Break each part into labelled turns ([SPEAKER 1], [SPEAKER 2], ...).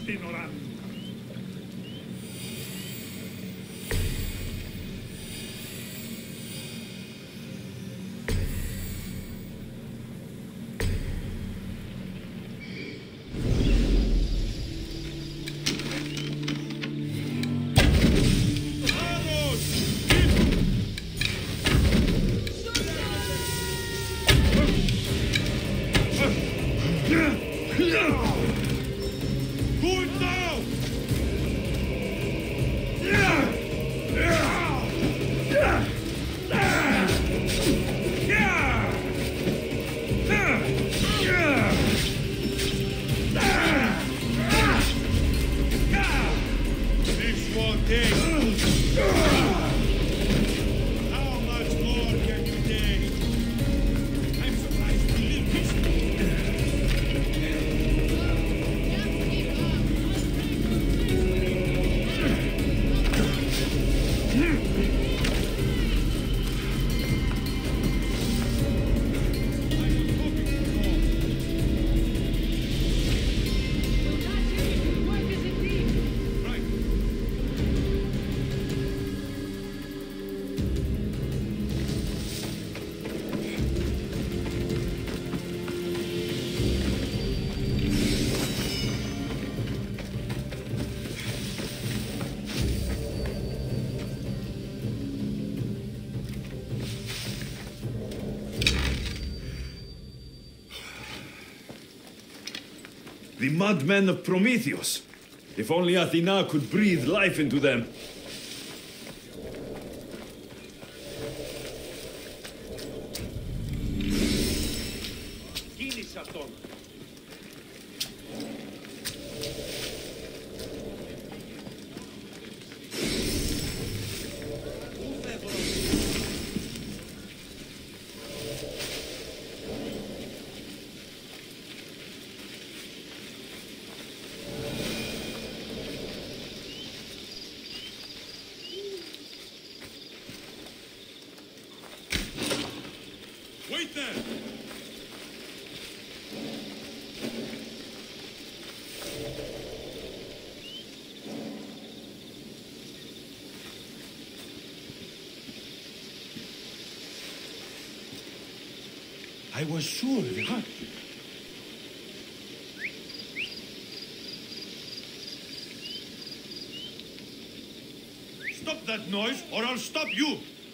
[SPEAKER 1] ignorant.
[SPEAKER 2] The madmen of Prometheus. If only Athena could breathe life into them.
[SPEAKER 1] Wait there!
[SPEAKER 2] I was sure they had.
[SPEAKER 1] Stop that noise, or I'll stop you!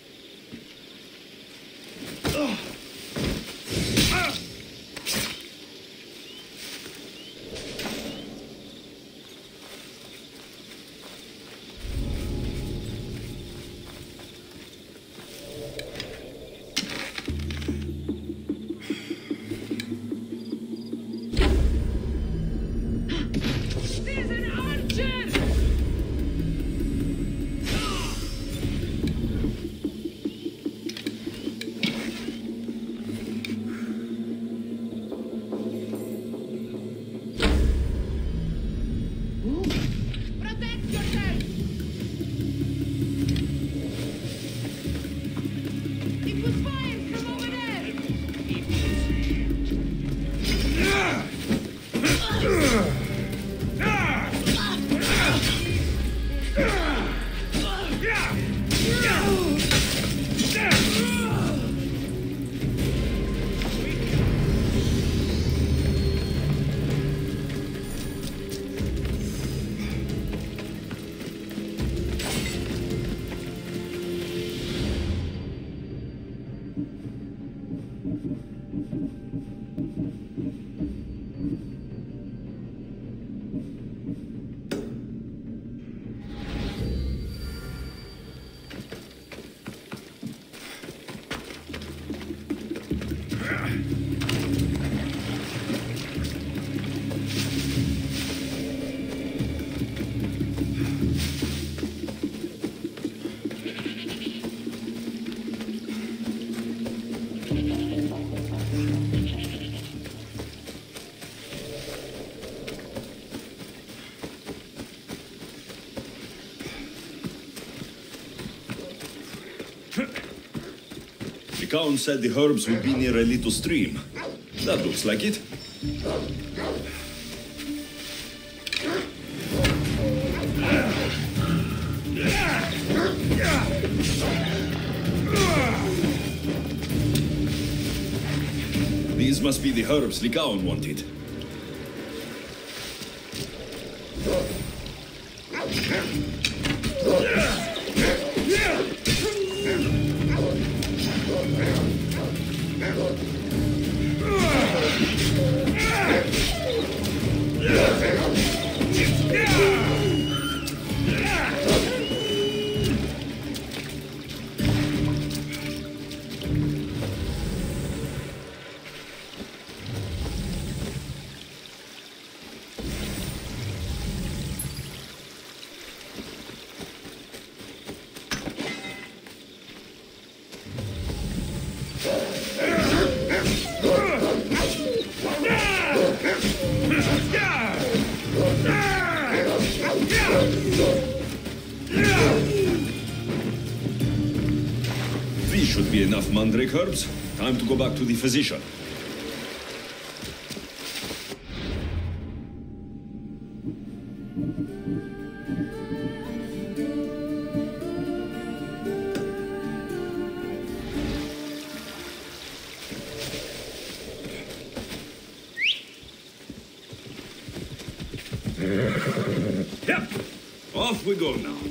[SPEAKER 2] The Count said the herbs would be near a little stream. That looks like it. These must be the herbs Ligaon wanted. These should be enough mandrake herbs. Time to go back to the physician. Yep. Off we go now.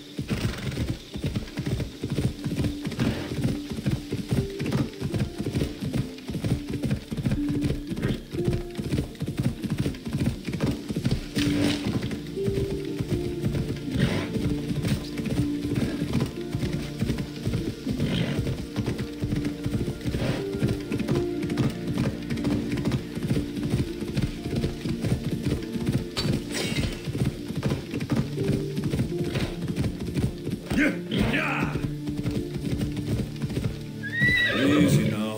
[SPEAKER 2] Easy now.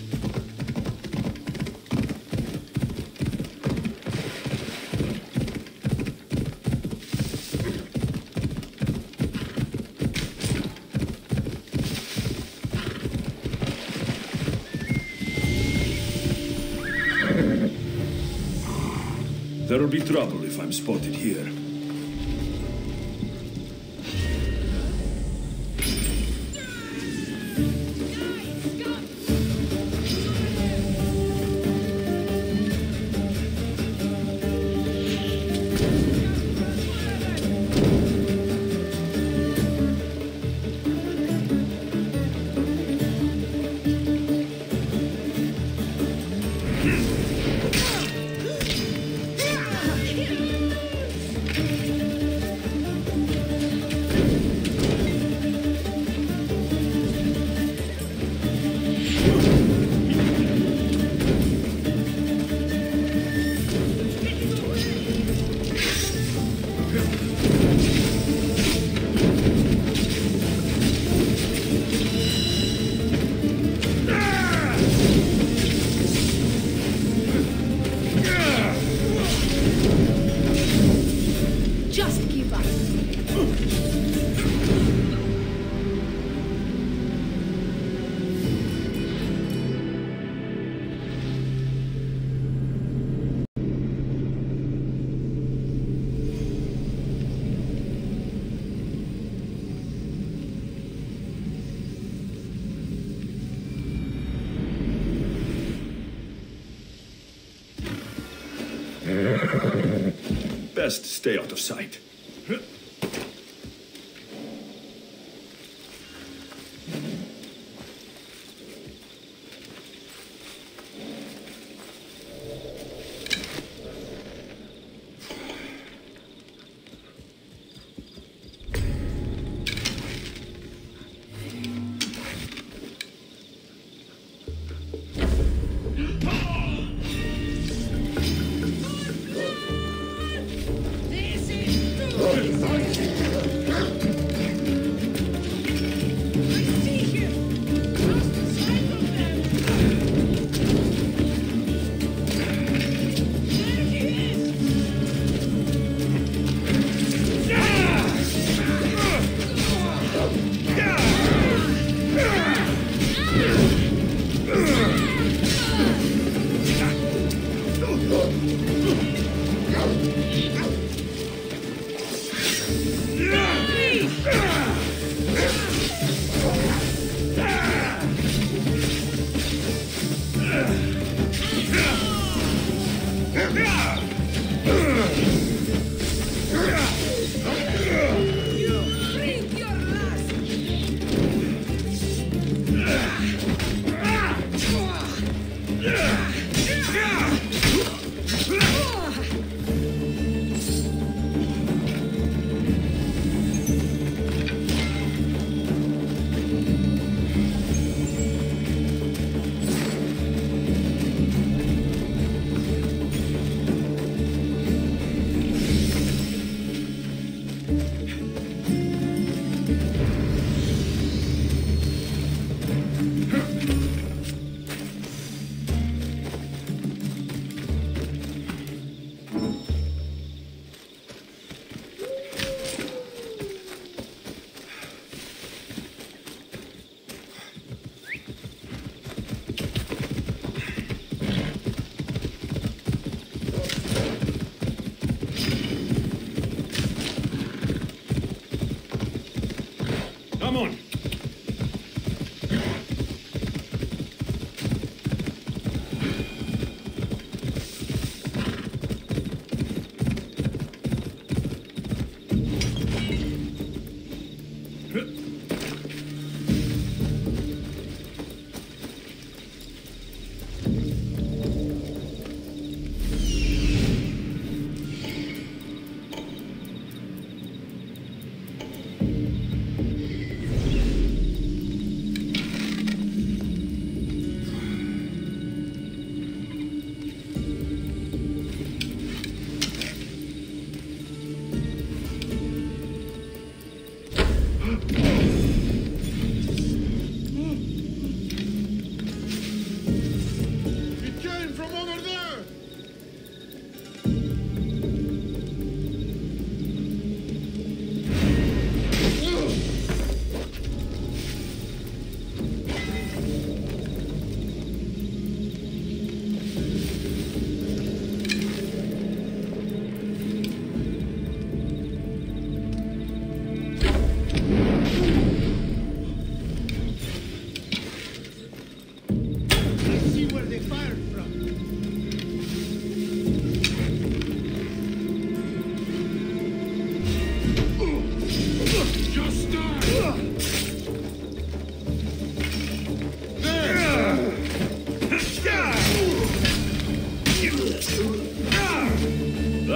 [SPEAKER 2] There'll be trouble if I'm spotted here.
[SPEAKER 3] Just give up.
[SPEAKER 2] Best stay out of sight.
[SPEAKER 3] This is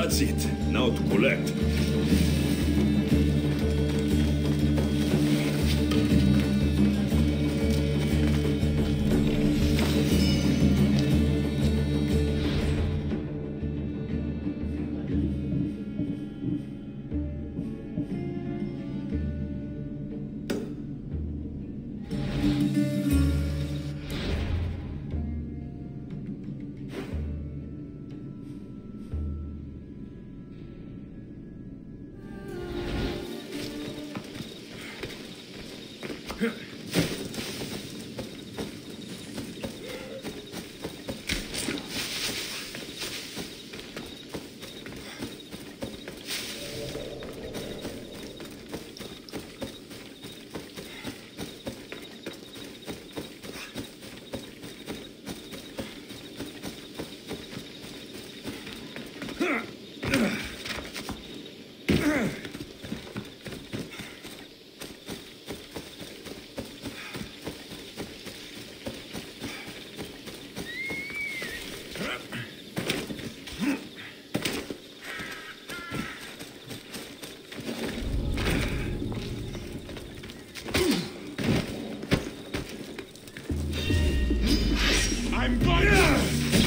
[SPEAKER 2] That's it. Now to collect.
[SPEAKER 1] I'm going.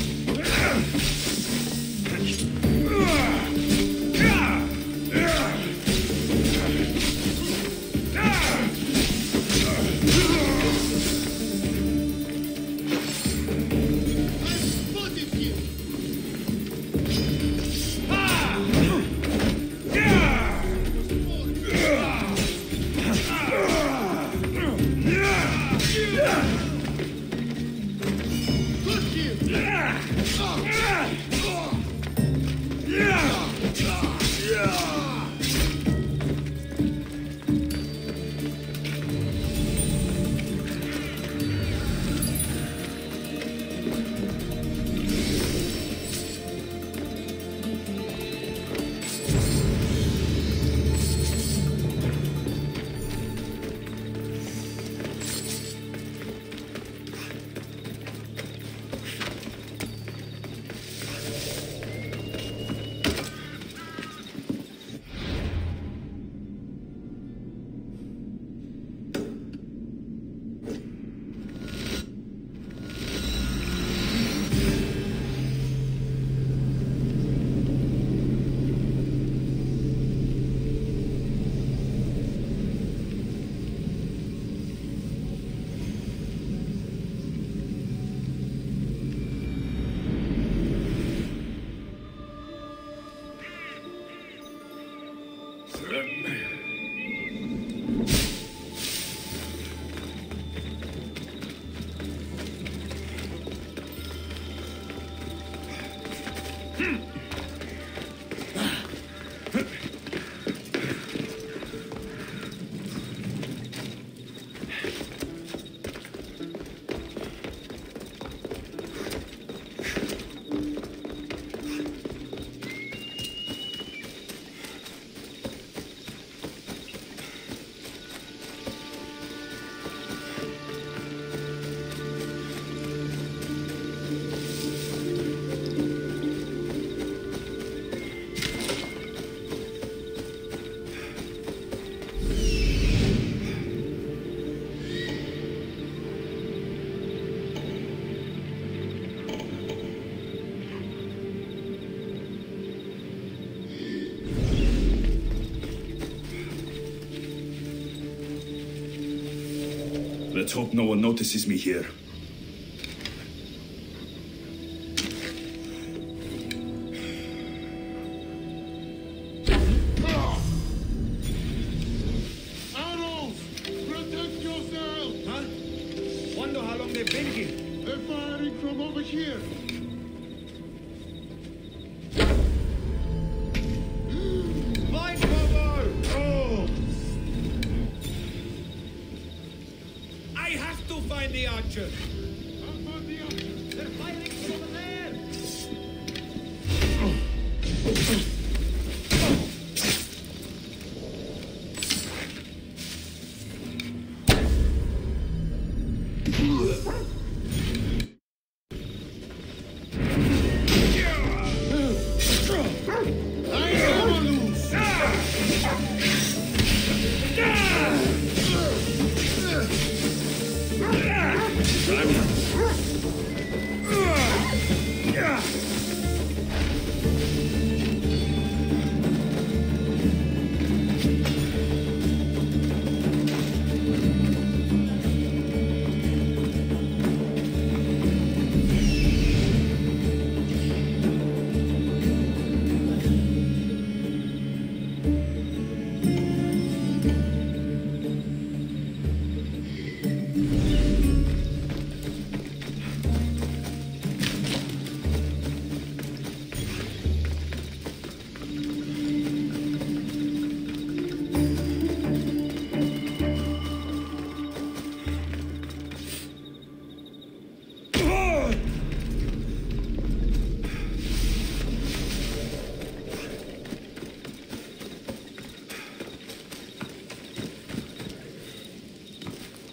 [SPEAKER 2] Let's hope no one notices me here.
[SPEAKER 3] Arrows! Protect yourself!
[SPEAKER 1] Huh? Wonder how long they've been here.
[SPEAKER 3] They're firing from over here!
[SPEAKER 1] Mine cover! Oh! I have to find the archer.
[SPEAKER 3] I'll find the archer!
[SPEAKER 1] They're firing from over there.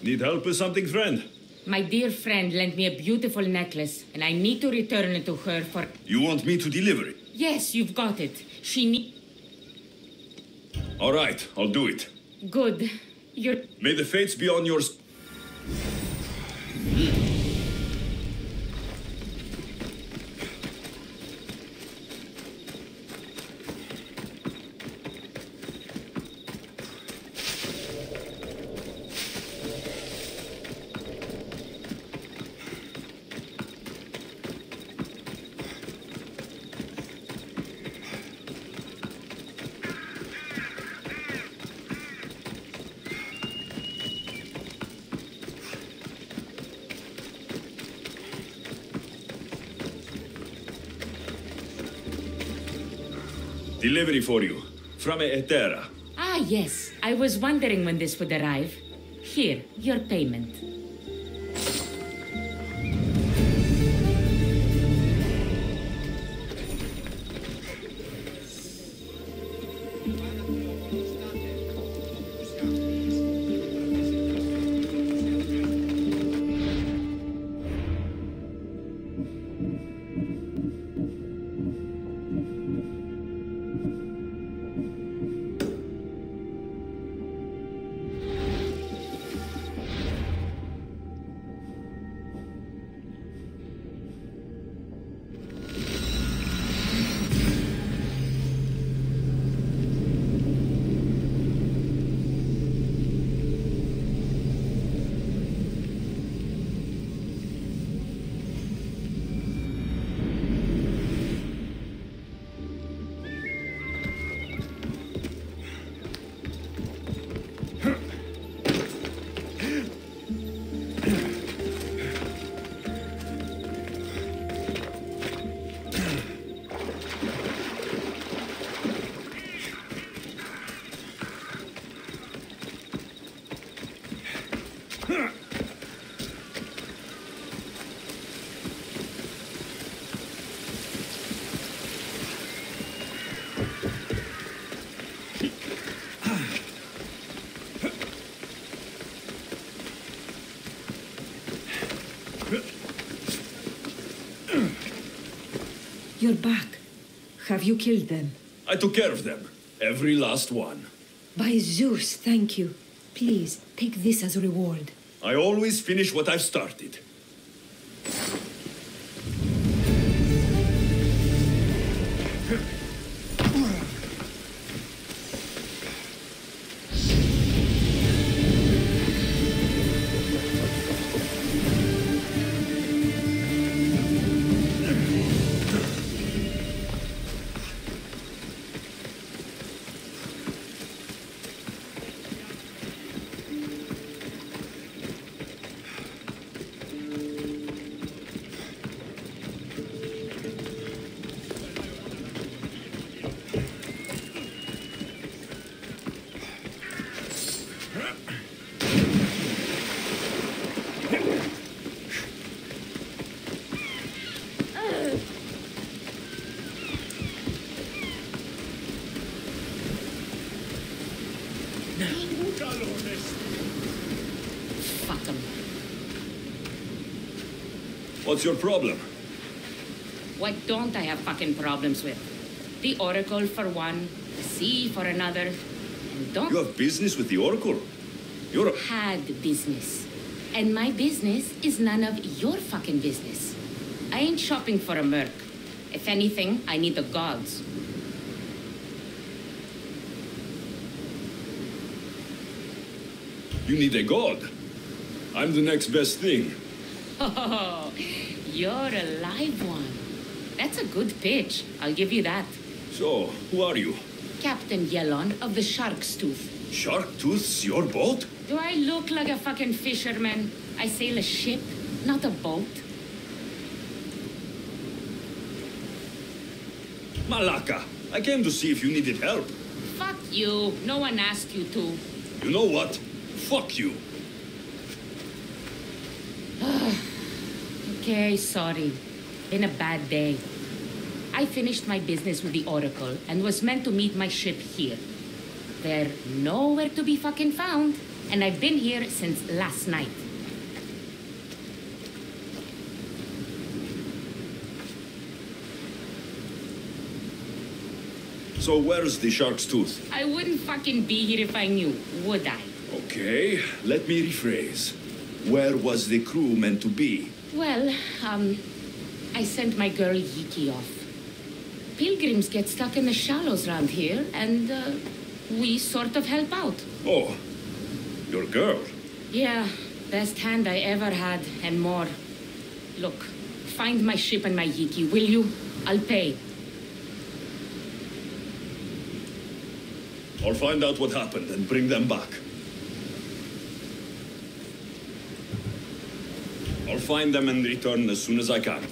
[SPEAKER 2] Need help with something, friend?
[SPEAKER 4] My dear friend lent me a beautiful necklace, and I need to return it to her for...
[SPEAKER 2] You want me to deliver it?
[SPEAKER 4] Yes, you've got it. She need...
[SPEAKER 2] All right, I'll do it.
[SPEAKER 4] Good. You're...
[SPEAKER 2] May the fates be on yours. Delivery for you. From Etera.
[SPEAKER 4] Ah, yes. I was wondering when this would arrive. Here, your payment.
[SPEAKER 5] You're back. Have you killed them?
[SPEAKER 2] I took care of them. Every last one.
[SPEAKER 5] By Zeus, thank you. Please, take this as a reward.
[SPEAKER 2] I always finish what I've started.
[SPEAKER 4] Fuck 'em.
[SPEAKER 2] What's your problem?
[SPEAKER 4] What don't I have fucking problems with? The Oracle for one, the sea for another, and don't...
[SPEAKER 2] You have business with the Oracle? You're a...
[SPEAKER 4] Had business. And my business is none of your fucking business. I ain't shopping for a merc. If anything, I need the gods.
[SPEAKER 2] You need a god. I'm the next best thing.
[SPEAKER 4] Oh, you're a live one. That's a good pitch. I'll give you that.
[SPEAKER 2] So, who are you?
[SPEAKER 4] Captain Yellon of the Shark's Tooth.
[SPEAKER 2] Shark Tooth's your boat?
[SPEAKER 4] Do I look like a fucking fisherman? I sail a ship, not a boat.
[SPEAKER 2] Malaka, I came to see if you needed help.
[SPEAKER 4] Fuck you. No one asked you to.
[SPEAKER 2] You know what? Fuck you.
[SPEAKER 4] Okay, sorry. Been a bad day. I finished my business with the Oracle and was meant to meet my ship here. They're nowhere to be fucking found. and I've been here since last night.
[SPEAKER 2] So where's the shark's tooth?
[SPEAKER 4] I wouldn't fucking be here if I knew, would I?
[SPEAKER 2] Okay, let me rephrase. Where was the crew meant to be?
[SPEAKER 4] Well, I sent my girl Yiki off. Pilgrims get stuck in the shallows around here, and, we sort of help out.
[SPEAKER 2] Oh, your girl.
[SPEAKER 4] Yeah, best hand I ever had, and more. Look, find my ship and my Yiki, will you? I'll pay.
[SPEAKER 2] I'll find out what happened and bring them back. I'll find them and return as soon as I can.